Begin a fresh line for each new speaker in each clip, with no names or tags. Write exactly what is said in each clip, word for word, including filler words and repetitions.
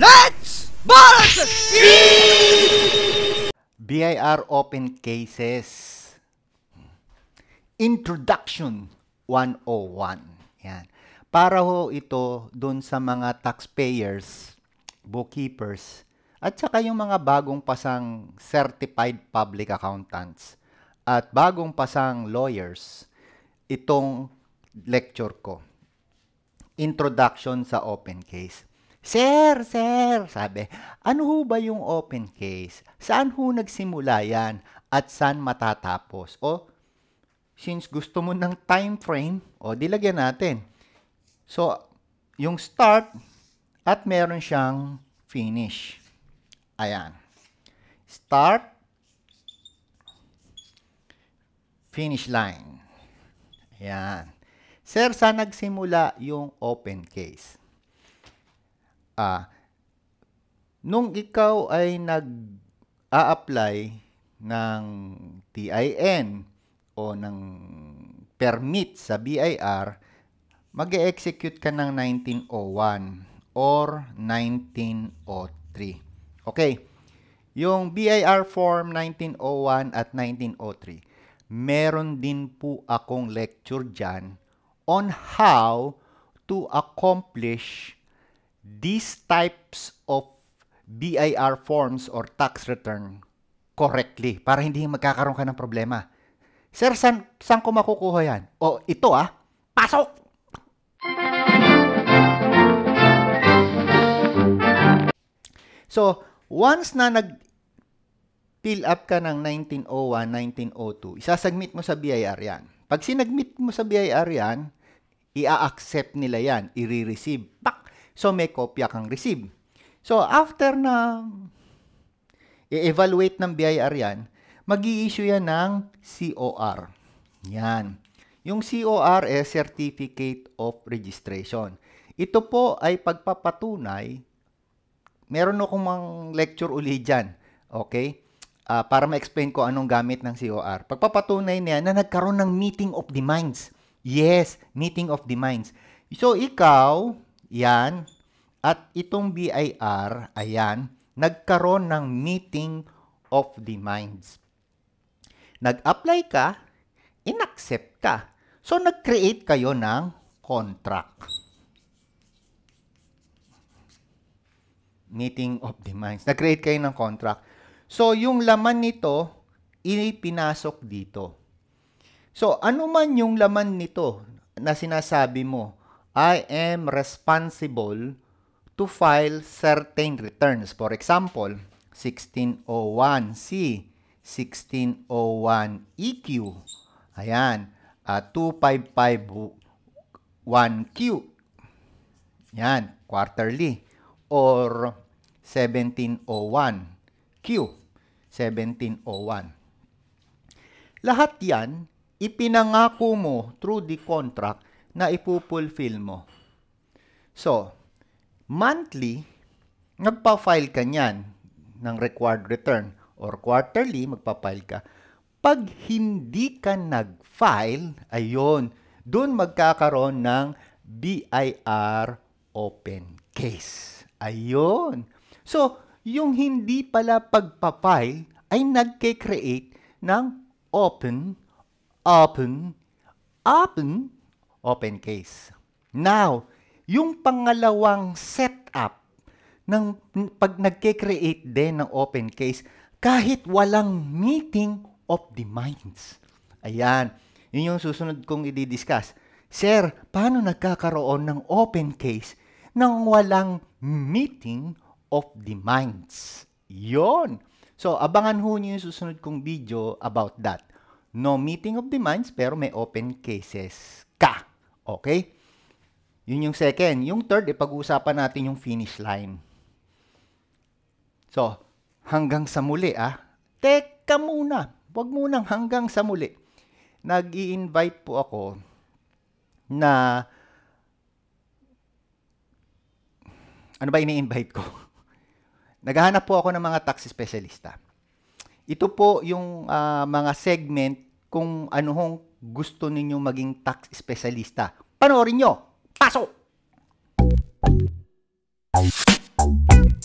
Let's balance!
B I R Open Cases Introduction one oh one. Yan. Para ho ito dun sa mga taxpayers, bookkeepers, at saka yung mga bagong pasang certified public accountants at bagong pasang lawyers, itong lecture ko. Introduction sa open case. Sir, sir, sabi, ano ho ba yung open case? Saan ho nagsimula yan? At saan matatapos? O, since gusto mo ng time frame, o, dilagyan natin. So, yung start at meron siyang finish. Ayan. Start, finish line. Ayan. Sir, saan nagsimula yung open case? Ah, nung ikaw ay nag-a-apply ng T I N o ng permit sa B I R, mag-e-execute ka ng nineteen oh one or nineteen oh three. Okay. Yung B I R form nineteen oh one at nineteen oh three, meron din po akong lecture dyan on how to accomplish these types of B I R forms or tax return correctly para hindi magkakaroon ka ng problema. Sir, saan, saan ko makukuha yan? O, ito ah, pasok! So, once na nag-fill up ka ng nineteen oh one, nineteen oh two, isasubmit mo sa B I R yan. Pag sinagmit mo sa B I R yan, i-accept nila yan, i-receive. Pak! So, may kopya kang receive. So, after na i-evaluate ng B I R yan, mag-i-issue yan ng C O R. Yan. Yung C O R is Certificate of Registration. Ito po ay pagpapatunay, meron akong mga lecture uli dyan. Okay? Uh, para ma-explain ko anong gamit ng C O R. Pagpapatunay niya na nagkaroon ng meeting of the minds. Yes, meeting of the minds. So, ikaw, yan, at itong B I R, ayan, nagkaroon ng meeting of the minds. Nag-apply ka, in-accept ka. So, nag-create kayo ng contract. Meeting of the minds. Nag-create kayo ng contract. So, yung laman nito, ipinasok dito. So, ano man yung laman nito na sinasabi mo, I am responsible to file certain returns. For example, sixteen oh one C, sixteen oh one E Q, ayan, uh, two five five one Q, yan, quarterly, or seventeen oh one Q, seventeen oh one. Lahat yan, ipinangako mo through the contract na ipupulfill mo. So, monthly, nagpa-file ka niyan ng required return or quarterly, magpa-file ka. Pag hindi ka nag-file, ayun, doon magkakaroon ng B I R open case. Ayun. So, yung hindi pala pagpa-file ay nagke-create ng open, open, open, open case. Now, yung pangalawang setup ng pag nagke-create din ng open case, kahit walang meeting of the minds. Ayan, yun yung susunod kong i-discuss. Sir, paano nagkakaroon ng open case nang walang meeting of the minds? Yon. So, abangan ho niyo yung susunod kong video about that. No meeting of the minds, pero may open cases ka. Okay? Yun yung second. Yung third, ipag-uusapan natin yung finish line. So, hanggang sa muli, ah. Teka muna. Huwag munang hanggang sa muli. Nag-i-invite po ako na... Ano ba ini-invite ko? Naghahanap po ako ng mga tax specialista. Ito po yung uh, mga segment kung ano hong gusto ninyong maging tax specialista. Panoorin nyo! Pasok!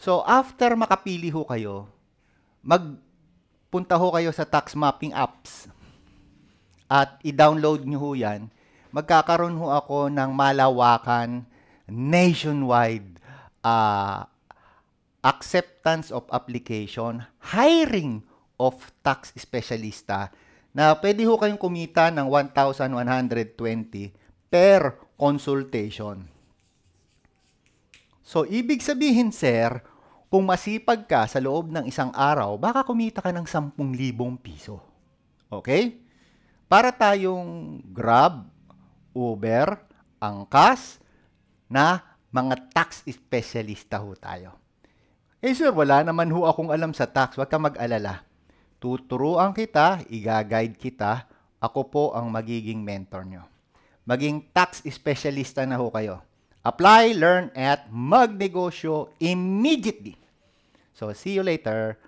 So, after makapili ho kayo, magpunta ho kayo sa tax mapping apps at i-download nyo ho yan. Magkakaroon ho ako ng malawakan nationwide uh, acceptance of application, hiring of tax specialista na pwede ho kayong kumita ng one thousand one hundred twenty per consultation. So, ibig sabihin, sir, kung masipag ka sa loob ng isang araw, baka kumita ka ng ten thousand piso. Okay? Para tayong Grab, Uber, Angkas, na mga tax specialista ho tayo. Eh sir, wala naman ho akong alam sa tax. Huwag ka mag-alala. Tuturuan kita, i-guide kita. Ako po ang magiging mentor nyo. Maging tax specialista na ho kayo. Apply, learn, at magnegosyo immediately. So, see you later.